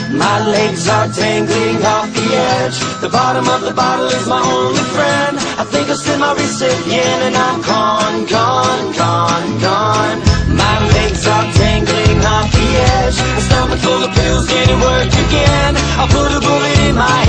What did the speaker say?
My legs are dangling off the edge. The bottom of the bottle is my only friend. I think I'll slit my wrist again and I'm gone, gone, gone, gone. My legs are dangling off the edge. My stomach full of pills, didn't work again. I'll put a bullet in my